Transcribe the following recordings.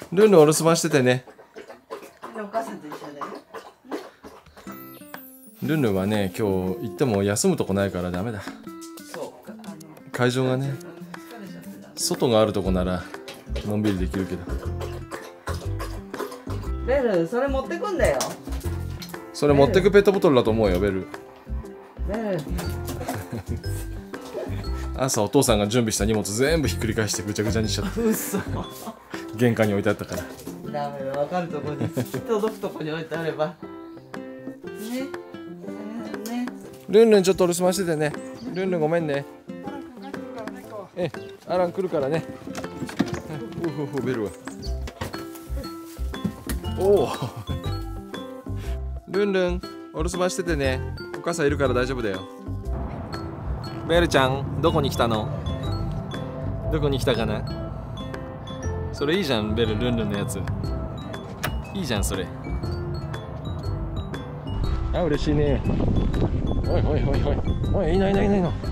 ルンルンお留守番しててね。 お母さんと一緒だよ。 ルンルンはね、今日行っても休むとこないからダメだ。 そう。 会場がね、 疲れちゃってた。 外があるとこならのんびりできるけど。 ベル、それ持ってくんだよ。 それ持ってくペットボトルだと思うよ、ベル。 ベル。 朝お父さんが準備した荷物全部ひっくり返してぐちゃぐちゃにしちゃった。 嘘。 玄関に置いてあったから。 ダメだ、分かるとこに届くとこに置いてあれば。ね。ね。 ルンルンちょっとお留守番しててね。ルンルンごめんね。アラン来るからね。ベルは。おお。ルンルンお留守番しててね。お母さんいるから大丈夫だよ。ベルちゃんどこに来たの？どこに来たかな？それいいじゃん、ベル、ルンルンのやつ。いいじゃんそれ。あ、嬉しいね。おいおいおいおいおい、いないいないいないの。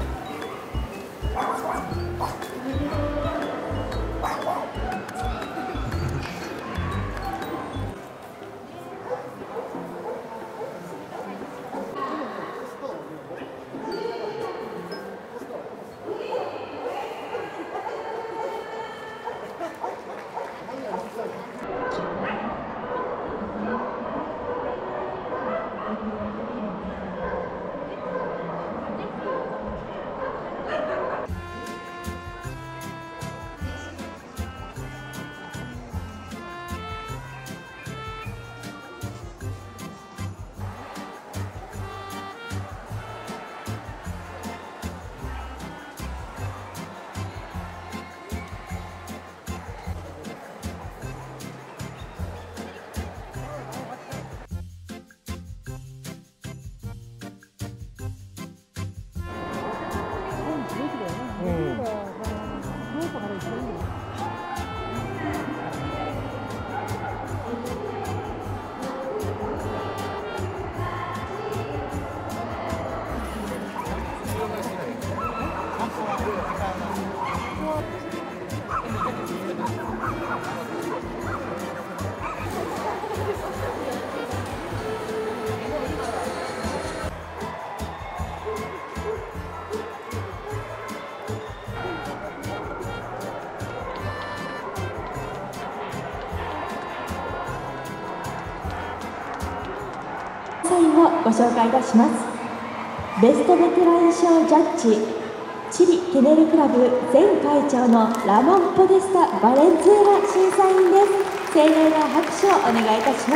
サインをご紹介いたします。ベストベテラン賞ジャッジ、チリケネルクラブ前会長のラモン・ポデスタ・バレンズエラ審査員です。盛大な拍手をお願いいたします。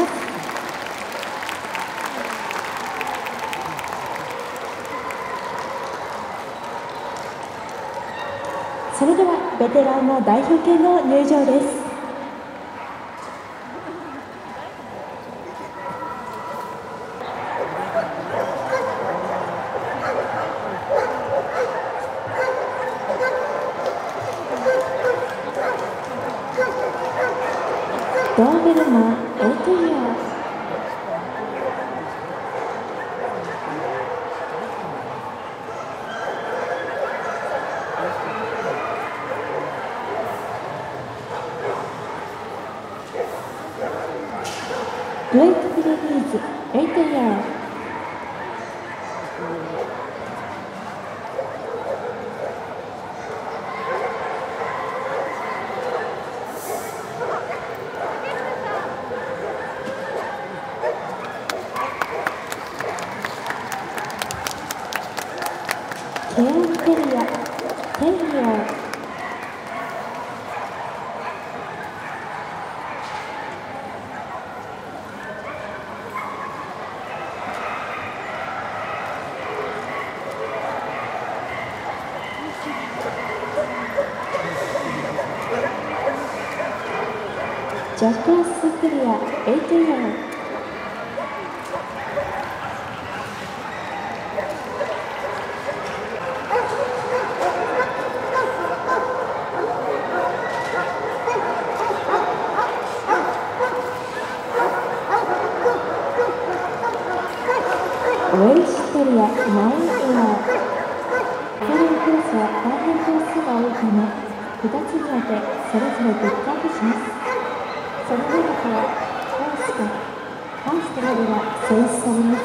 それではベテランの代表権の入場です。ドーベルマン・エイトイヤー、グレート・ビリーズ・エイトイヤー、ケアン・テリア・テイヤー、ジャックラス・クリア・エイトイヤー、ウェルシュテリア・ナインエアー、フーリンクラスは大変頭数が多いため、2つに分けそれぞれピックアップします。 その中からファーストまでが選出されます。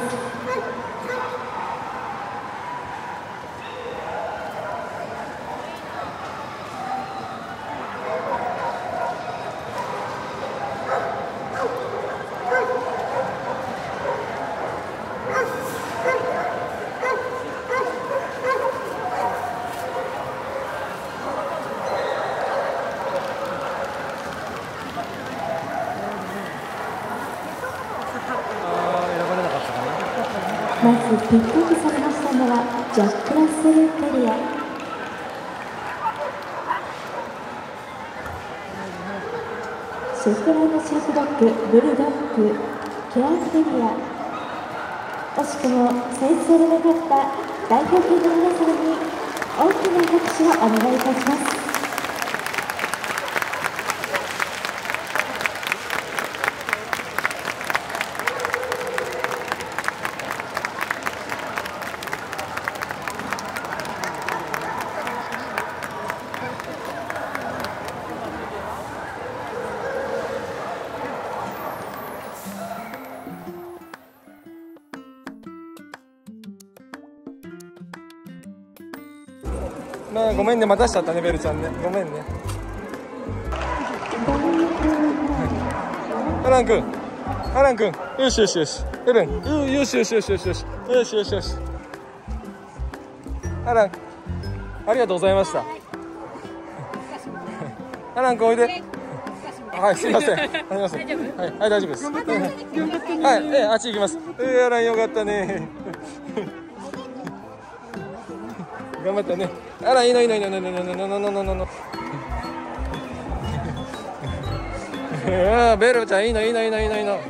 まずピックオフされましたのはジャック・ラッセル・テリア。シェフランド・シェフドッグ、ブルドッグ、ケア・テリア。惜しくも先制でなかった代表権の皆様に大きな拍手をお願いいたします。 まあごめんね、待たしちゃったね、ベルちゃんね。ごめんね。アラン君、アラン君、よしよしよし。エレン、よしよしよしよしよし。よしよしよし。アラン、ありがとうございました。アラン君おいで。はい、すみません。すみません。はい、はい、大丈夫です。はい、あっち行きます。アランよかったね。頑張ったね。あら、いいのいいのいいのいいのいいのいいのいいのいいのいいの。ベルちゃんいいのいいのいいのいいのいいの。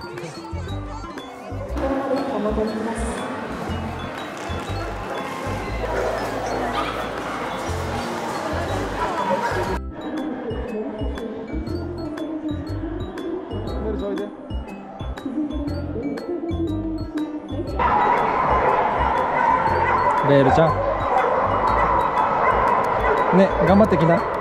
ベルちゃんおいで。ベルちゃん。ね、頑張ってきな。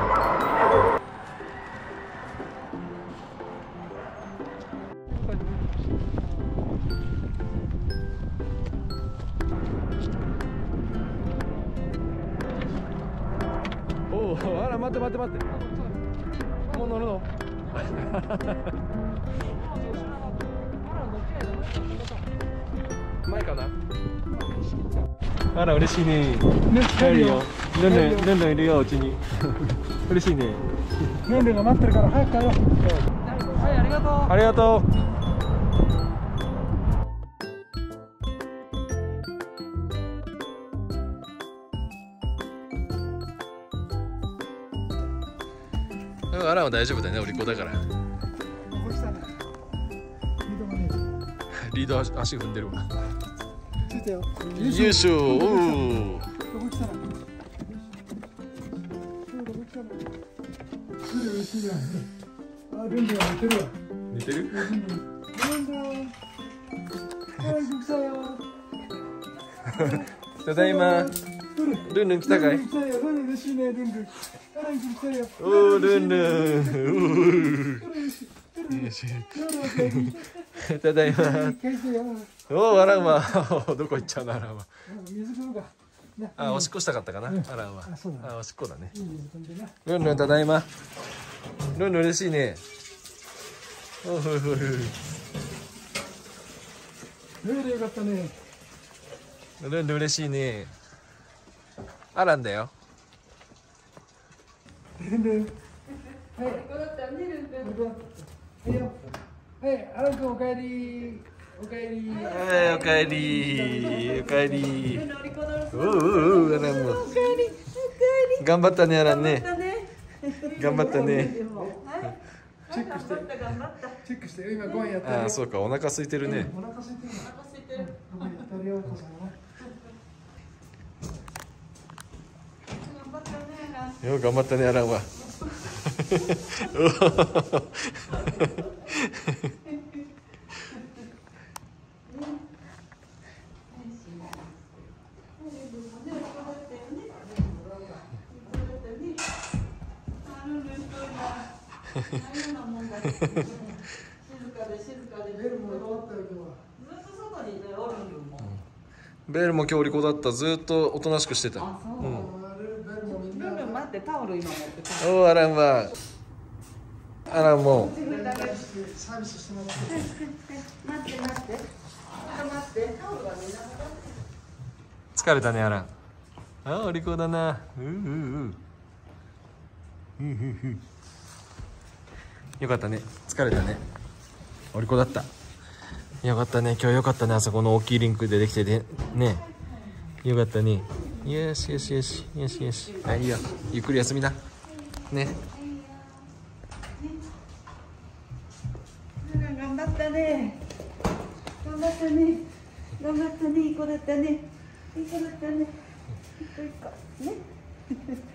おお、あら、待って待って待って。もう乗るの。前かな。あら、嬉しいね。帰るよ。ルンルンいるよ、うちに。嬉しいね。 ルンルンが待ってるから早く帰ろう。はい、ありがとう。 ありがとう。アランは大丈夫だね、お利口だから。リード足踏んでるわ。 ついたよ。 よいしょ。おお。 どこ来たら。嬉しいな。あ、ルンルンが寝てるわ。 寝てる？ ルンルン。来たよ。 ただいま。ルンルン来たかい？ ルンルン嬉しいね、ルンルン。来たよ。 おお、ルンルン。ただいま。おお、アランはどこ行っちゃうの、アランは。あ、おしっこしたかったかな、アランは。あ、おしっこだね。ルンルン、ただいま。ルンルン嬉しいね。おふふふ。 よかったね。 ルンルン嬉しいね。アランだよ。 ルンルン。はい。はい、アラン君おかえり。おかえり。 はい、おかえり。おかえり。おう、アランも。頑張ったね、アランね。頑張ったね。 チェックして。チェックして、今ご飯やってるよ。 ああ、そうか、お腹空いてるね。 お腹空いてる。お腹空いてる。ご飯やってるよ、お父さんは。 よ、頑張ったね、アランは。 ベルも今日お利口だった。ずっとおとなしくしてた。 ルンルン待って、タオル今持ってた。 おお、アランはアランも待って待って。待って、タオルがね。 疲れたね、アラン。あ、お利口だな。よかったね。疲れたね。お利口だった。よかったね。今日よかったね。あそこの大きいリンクでできててね。よかったね。よしよしよしよしよし。はい、いいよ。ゆっくり休みな。ね。 頑張ったね。頑張ったね。頑張ったね。いい子だったね。いい子だったね。いい子ね。